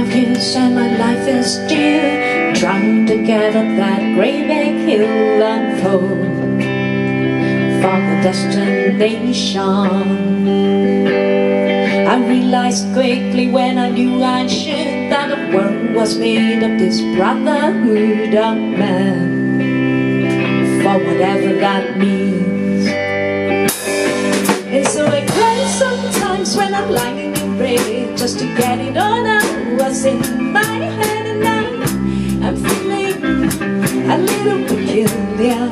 25 years and my life is still trying to get up that great big hill and fall for the destination. I realized quickly when I knew I should that the world was made of this brotherhood of man, for whatever that means. And so I cry sometimes when I'm lying in bed, just to get it all out what's in my head, and I'm feeling a little peculiar.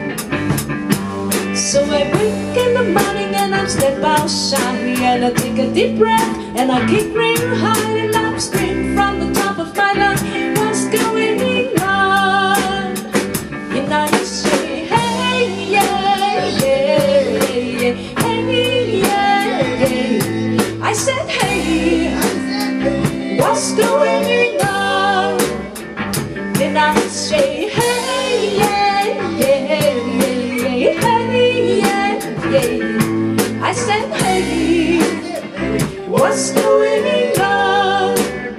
So I wake in the morning and I step outside and I take a deep breath and I kick real high and I scream from the top of my lungs, what's going on? And I say, hey, yeah, yeah, yeah, hey, yeah, yeah. I said, hey, what's going on? And I say, hey, yeah, yeah, yeah, hey, yeah. I said, hey, what's going on?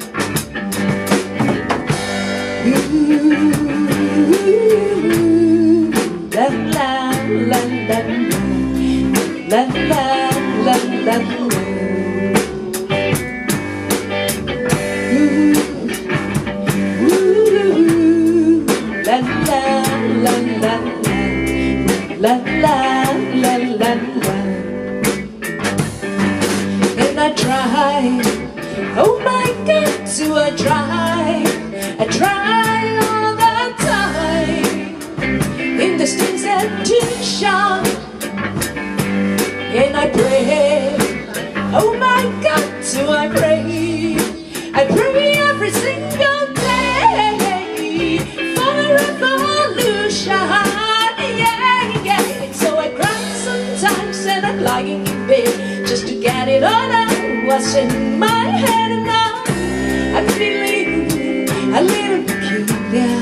La la la la la la la la la. La la la la la. And I try, oh my God, do I try all the time in this institution. And I pray, oh my God, do I pray every single day for a revolution. And I'm lying in bed just to get it all out what's in my head, and now I'm feeling a little peculiar.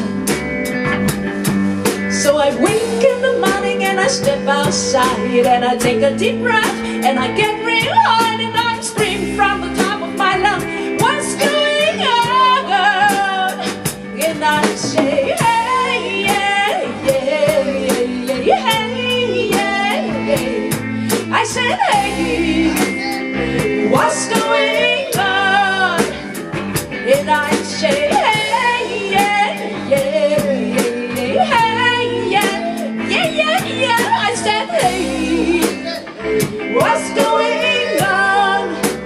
So I wake in the morning and I step outside and I take a deep breath and I get real hard and I scream from the top of my lungs, what's going on? And I say, hey, yeah, yeah, yeah, yeah, hey, yeah, yeah. I said, hey, what's going on? And I say, hey, yeah, yeah, yeah, hey, yeah, yeah, yeah, yeah. I said, hey, what's going on?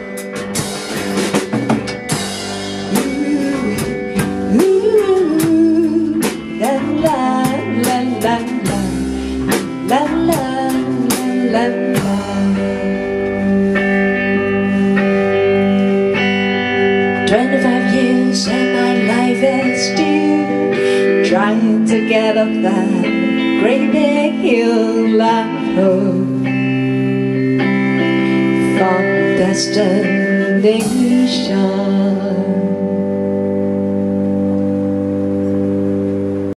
Ooh, ooh, la la la la la la la la. 25 years and my life is still trying to get up that great big hill of hope for destination.